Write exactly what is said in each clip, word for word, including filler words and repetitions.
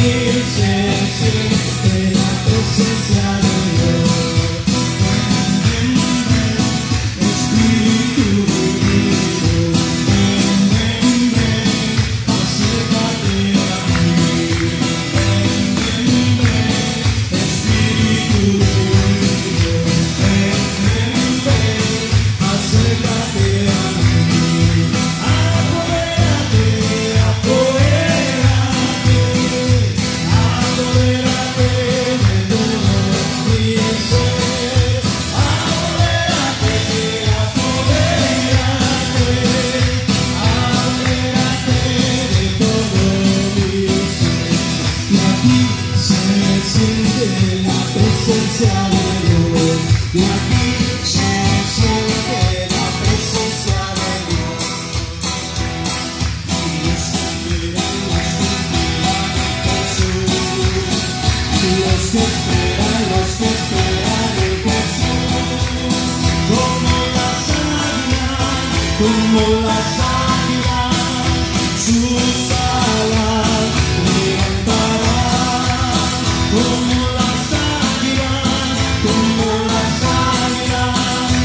Como las águilas, sus alas levantarán. Como las águilas, como las águilas,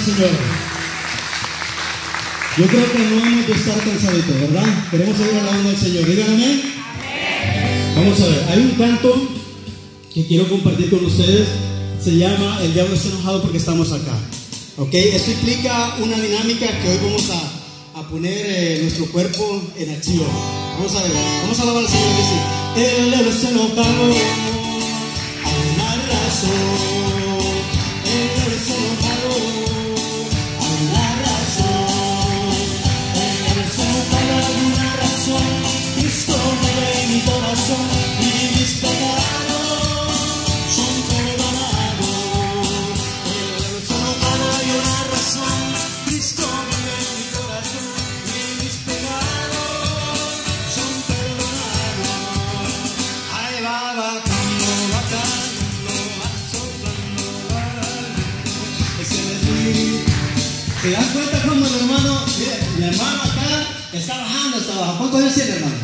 al Señor. Yo creo que no hemos de estar cansaditos, ¿verdad? Queremos seguir alabando al Señor. Díganme. Amén. Vamos a ver, hay un canto que quiero compartir con ustedes. Se llama El diablo está enojado porque estamos acá. ¿Ok? Esto implica una dinámica que hoy vamos a, a poner eh, nuestro cuerpo en acción. Vamos a ver, vamos a alabar al Señor y decir: El diablo está enojado, hay una razón. El diablo está enojado, hay una razón. El diablo está enojado, hay una razón. Cristo vive en mi corazón y mis pecados son perdonados. El diablo está enojado, hay una razón. Cristo vive en mi corazón y mis pecados son perdonados. Ahí va bajando, bajando, va soplando, va. Ese es el... ¿Se dan cuenta cómo el hermano, mire, mi hermano acá está bajando, está bajando? ¿Cuántos años tiene, hermano?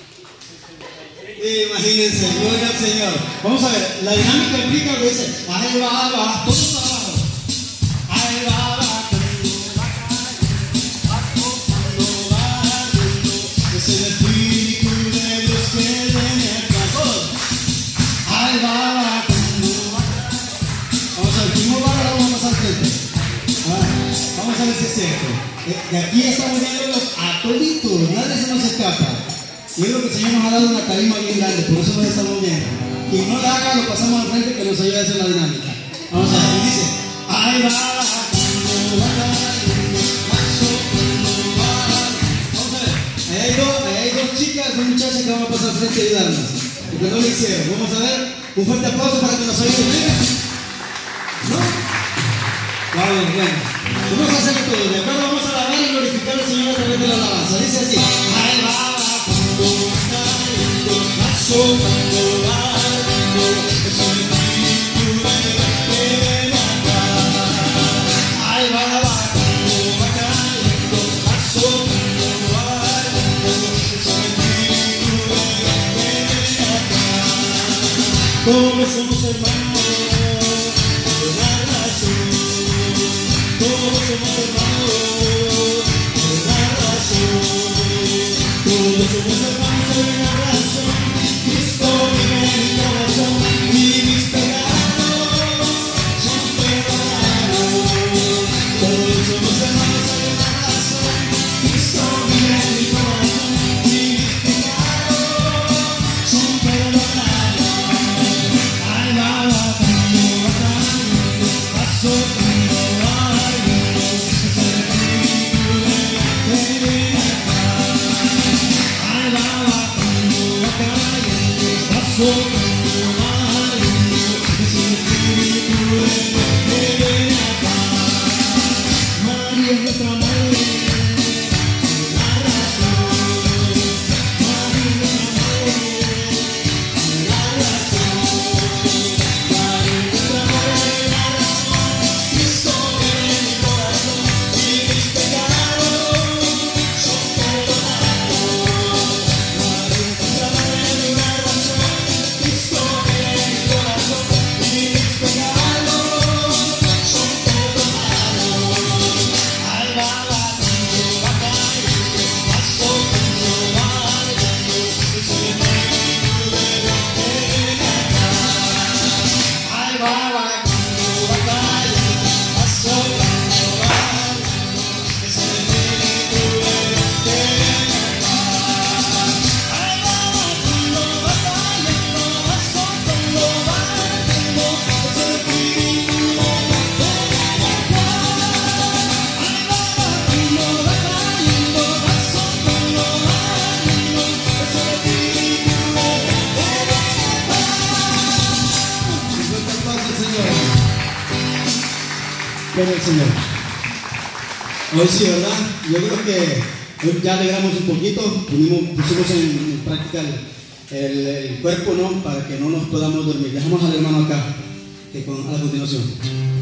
Imagínense, gloria al Señor. Vamos a ver, la dinámica implica que dice: ahí va, va, todo para abajo. Ahí va, va, va, va, va, va. Es el Espíritu de Dios que viene acá. Todos. Ahí va, va, va. Vamos a ver, ¿cómo va? Ahora vamos a pasar frente. Vamos a ver si es cierto. De aquí estamos viendo los atolitos, nadie se nos escapa. Y es lo que el Señor nos ha dado una tarima bien grande, por eso nos estamos viendo. Quien no la haga, lo pasamos al frente que nos ayude a hacer la dinámica. Vamos a ver, y dice: ahí va, cuando va, vamos a ver, ahí hay dos, ahí hay dos chicas, dos muchachas que van a pasar al frente y ayudarnos. Porque no lo hicieron. Vamos a ver, un fuerte aplauso para que nos ayuden. ¿No? Vamos, bueno. Vamos a hacerlo todo. De acuerdo, vamos a alabar y glorificar al Señor a través de la alabanza. Dice así: ahí va, cuando va cayendo, va soplando, va cayendo, es el Espíritu de Dios que viene acá. Ahí va, va, cuando va cayendo, va soplando, va cayendo, es el Espíritu de Dios que viene acá. Todos somos hermanos, por una razón. Todos somos hermanos, por una razón. Todos somos hermanos, por una razón. Cristo vive en mi corazón y mis pecados son perdonados. Todos somos hermanos, por una razón. Cristo vive en mi corazón y mis pecados son perdonados. Ahí va, va, va, va, va, soplando, va. María es nuestra madre, la razón. María es nuestra madre, la razón. María es nuestra madre, la razón. Cristo vive en mi corazón y mis pecados son perdonados. María es nuestra madre, la razón. Cristo vive en mi corazón y mis pecados son perdonados. Ahí va, va, va cayendo, va soplando, va cayendo, es el Espíritu de Dios que viene acá. Ahí va, va, va cayendo, va soplando, va cayendo, es el Espíritu de Dios que viene acá. Ahí va, va cayendo, va soplando, va cayendo, es el Espíritu de Dios que viene acá. Ahí va, va cayendo, va soplando, va cayendo, es el Espíritu de Dios que viene acá. Un fuerte aplauso, Señor. Gloria al Señor. Hoy sí, ¿verdad? Yo creo que hoy ya alegramos un poquito, pusimos, pusimos en, en práctica el, el, el cuerpo, ¿no? Para que no nos podamos dormir. Dejamos al hermano acá, que con, a la continuación.